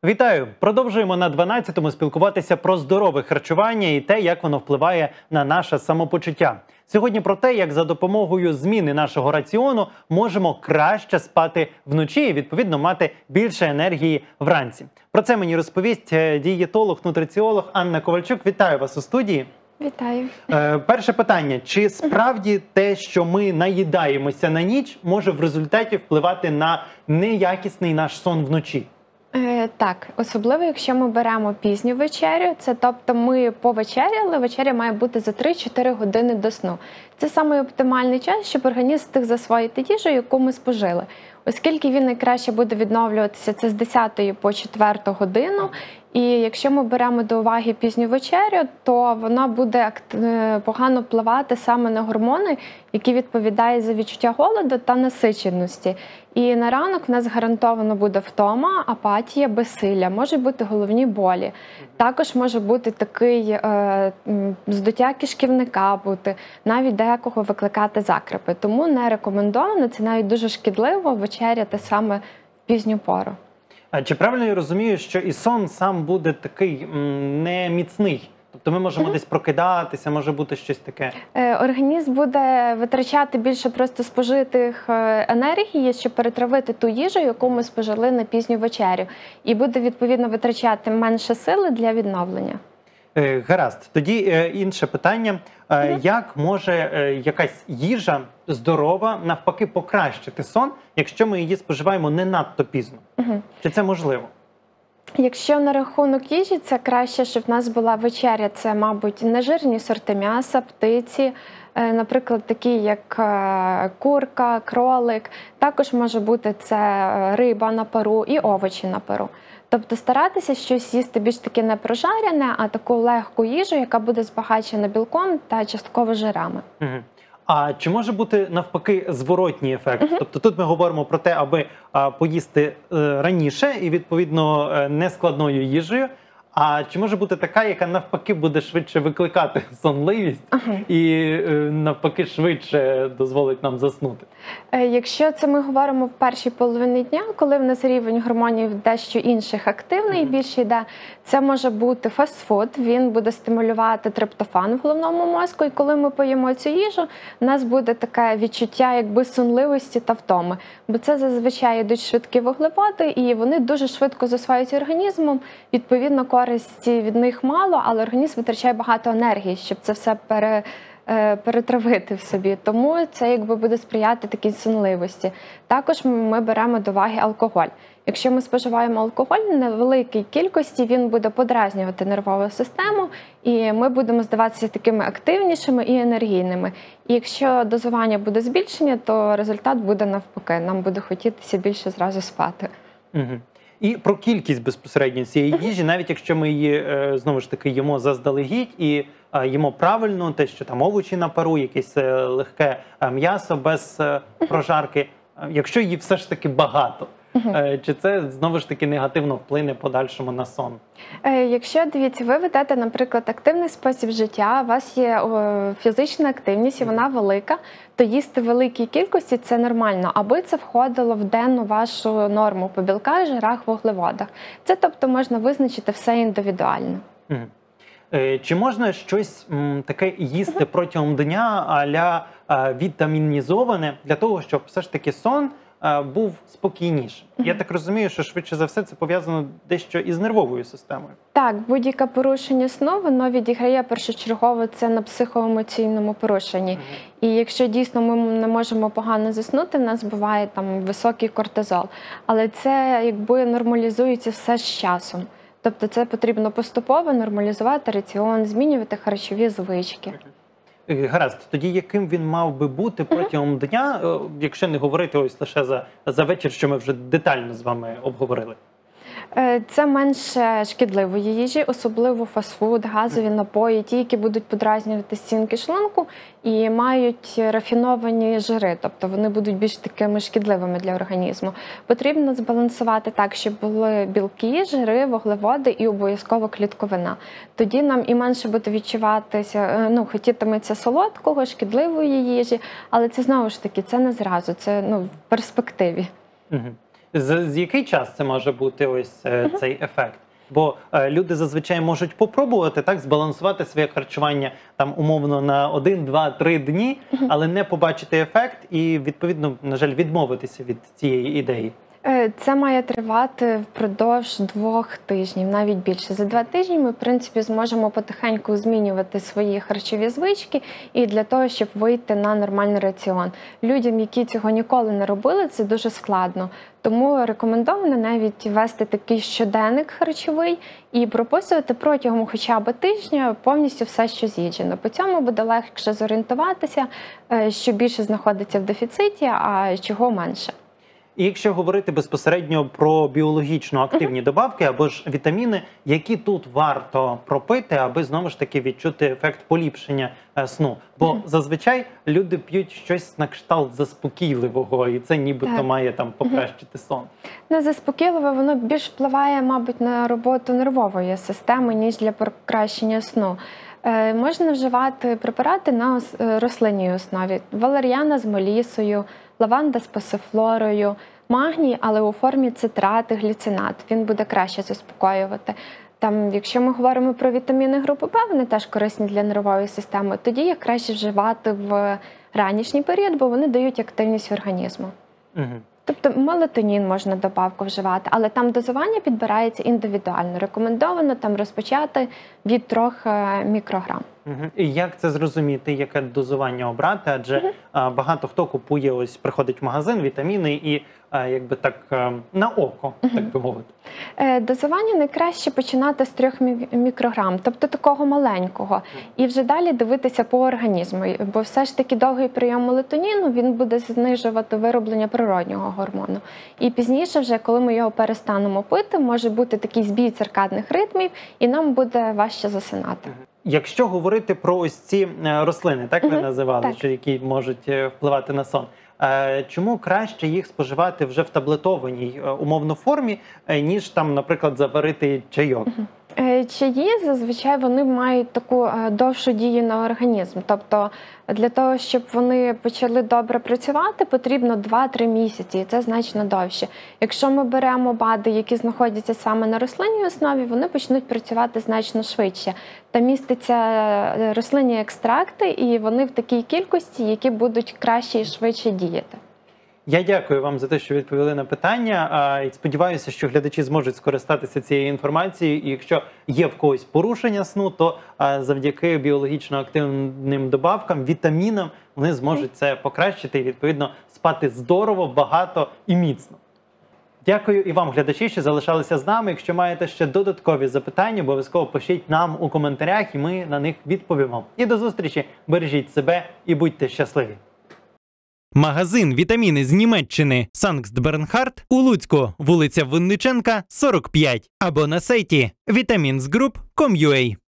Вітаю! Продовжуємо на 12-му спілкуватися про здорове харчування і те, як воно впливає на наше самопочуття. Сьогодні про те, як за допомогою зміни нашого раціону можемо краще спати вночі і, відповідно, мати більше енергії вранці. Про це мені розповість дієтолог, нутриціолог Анна Ковальчук. Вітаю вас у студії. Вітаю. Перше питання. Чи справді те, що ми наїдаємося на ніч, може в результаті впливати на неякісний наш сон вночі? Так, особливо, якщо ми беремо пізню вечерю, це тобто ми повечеряли, вечеря має бути за 3-4 години до сну. Це саме оптимальний час, щоб організм встиг засвоїти їжу, яку ми спожили. Оскільки він найкраще буде відновлюватися це з 10 по 4 годину, і якщо ми беремо до уваги пізню вечерю, то вона буде погано впливати саме на гормони, які відповідають за відчуття голоду та насиченості. І на ранок в нас гарантовано буде втома, апатія, безсилля, можуть бути головні болі. Також може бути такий здуття кишківника бути, навіть декого викликати закрепи. Тому не рекомендовано, це навіть дуже шкідливо вечеряти саме в пізню пору. А чи правильно я розумію, що і сон сам буде такий не міцний? Тобто ми можемо десь прокидатися, може бути щось таке? Організм буде витрачати більше просто спожитих енергії, щоб перетравити ту їжу, яку ми спожили на пізню вечерю. І буде, відповідно, витрачати менше сили для відновлення. Гаразд. Тоді інше питання. Як може якась їжа здорова навпаки покращити сон, якщо ми її споживаємо не надто пізно? Чи це можливо? Якщо на рахунок їжі, це краще, щоб в нас була вечеря. Це, мабуть, нежирні сорти м'яса, птиці, наприклад, такі як курка, кролик. Також може бути це риба на пару і овочі на пару. Тобто старатися щось їсти більш таки не прожарене, а таку легку їжу, яка буде збагачена білком та частково жирами. А чи може бути навпаки зворотній ефект? Тобто тут ми говоримо про те, аби поїсти раніше і, відповідно, нескладною їжею. А чи може бути така, яка навпаки буде швидше викликати сонливість і навпаки швидше дозволить нам заснути? Якщо це ми говоримо в першій половині дня, коли в нас рівень гормонів дещо інших активний, більше йде, це може бути фастфуд, він буде стимулювати триптофан в головному мозку, і коли ми поїмо цю їжу, у нас буде таке відчуття якби сонливості та втоми. Бо це зазвичай йдуть швидкі вуглеводи, і вони дуже швидко засвоюються організмом, відповідно, користі від них мало, але організм витрачає багато енергії, щоб це все перетравити в собі. Тому це якби буде сприяти такій сонливості. Також ми беремо до уваги алкоголь. Якщо ми споживаємо алкоголь в невеликій кількості, він буде подразнювати нервову систему, і ми будемо здаватися такими активнішими і енергійними. І якщо дозування буде збільшення, то результат буде навпаки. Нам буде хотітися більше зразу спати. І про кількість безпосередньо цієї їжі, навіть якщо ми її, знову ж таки, їмо заздалегідь і їмо правильно, те, що там овочі на пару, якесь легке м'ясо без прожарки, якщо її все ж таки багато, чи це, знову ж таки, негативно вплине подальшому на сон? Якщо, дивіться, ви ведете, наприклад, активний спосіб життя, у вас є фізична активність і вона велика, то їсти в великій кількості – це нормально, аби це входило в денну вашу норму по білках, жирах, вуглеводах. Це, тобто, можна визначити все індивідуально. Чи можна щось таке їсти протягом дня а-ля вітамінізоване для того, щоб все ж таки сон був спокійнішим? Я так розумію, що швидше за все це пов'язано дещо із нервовою системою. Так, будь-яке порушення сну, воно відіграє першочергово це на психоемоційному порушенні. І якщо дійсно ми не можемо погано заснути, в нас буває там високий кортизол. Але це якби нормалізується все з часом. Тобто це потрібно поступово нормалізувати раціон, змінювати харчові звички. Гаразд, тоді яким він мав би бути протягом дня, якщо не говорити ось лише за вечір, що ми вже детально з вами обговорили? Це менше шкідливої їжі, особливо фастфуд, газові напої, ті, які будуть подразнювати стінки шлунку і мають рафіновані жири, тобто вони будуть більш такими шкідливими для організму. Потрібно збалансувати так, щоб були білки, жири, вуглеводи і обов'язково клітковина. Тоді нам і менше буде відчуватися, хотітиметься солодкого, шкідливої їжі, але це знову ж таки, це не зразу, це в перспективі. з який час це може бути ось цей ефект? Бо люди зазвичай можуть попробувати так збалансувати своє харчування там умовно на 1, 2, 3 дні, але не побачити ефект і, відповідно, на жаль, відмовитися від цієї ідеї. Це має тривати впродовж 2 тижнів, навіть більше. За 2 тижні ми, в принципі, зможемо потихеньку змінювати свої харчові звички і для того, щоб вийти на нормальний раціон. Людям, які цього ніколи не робили, це дуже складно. Тому рекомендовано навіть вести такий щоденник харчовий і прописувати протягом хоча б тижня повністю все, що з'їджено. По цьому буде легше зорієнтуватися, що більше знаходиться в дефіциті, а чого менше. І якщо говорити безпосередньо про біологічно активні добавки або ж вітаміни, які тут варто пропити, аби знову ж таки відчути ефект поліпшення сну? Бо зазвичай люди п'ють щось на кшталт заспокійливого, і це нібито має там покращити сон. Заспокійливе, воно більш впливає, мабуть, на роботу нервової системи, ніж для покращення сну. Можна вживати препарати на рослинній основі. Валер'яна з мелісою, лаванда з пасифлорою, магній, але у формі цитрат і гліцинат. Він буде краще заспокоювати. Там, якщо ми говоримо про вітаміни групи Б, вони теж корисні для нервової системи, тоді їх краще вживати в ранішній період, бо вони дають активність організму. Тобто мелатонін можна добавку вживати, але там дозування підбирається індивідуально. Рекомендовано там розпочати від 3 мікрограм. І як це зрозуміти, яке дозування обрати? Адже багато хто купує, ось приходить в магазин, вітаміни і якби так на око, так би мовити. Дозування найкраще починати з 3 мікрограм, тобто такого маленького. І вже далі дивитися по організму, бо все ж таки довгий прийом мелатоніну, він буде знижувати вироблення природнього гормону. І пізніше вже, коли ми його перестанемо пити, може бути такий збій циркадних ритмів, і нам буде важче засинати. Якщо говорити про ось ці рослини, так ви називали, що які можуть впливати на сон, чому краще їх споживати вже в таблетованій умовно формі, ніж там, наприклад, заварити чайок? Чаї, зазвичай, вони мають таку довшу дію на організм. Тобто для того, щоб вони почали добре працювати, потрібно 2-3 місяці, і це значно довше. Якщо ми беремо БАДи, які знаходяться саме на рослинній основі, вони почнуть працювати значно швидше. Там містяться рослинні екстракти, і вони в такій кількості, які будуть краще і швидше діяти. Я дякую вам за те, що відповіли на питання. І сподіваюся, що глядачі зможуть скористатися цією інформацією. І якщо є в когось порушення сну, то завдяки біологічно активним добавкам, вітамінам, вони зможуть це покращити і, відповідно, спати здорово, багато і міцно. Дякую і вам, глядачі, що залишалися з нами. Якщо маєте ще додаткові запитання, обов'язково пишіть нам у коментарях, і ми на них відповімо. І до зустрічі! Бережіть себе і будьте щасливі! Магазин «Вітаміни» з Німеччини Санкт Бернхард у Луцьку, вулиця Винниченка, 45. Або на сайті vitaminsgroup.com.ua.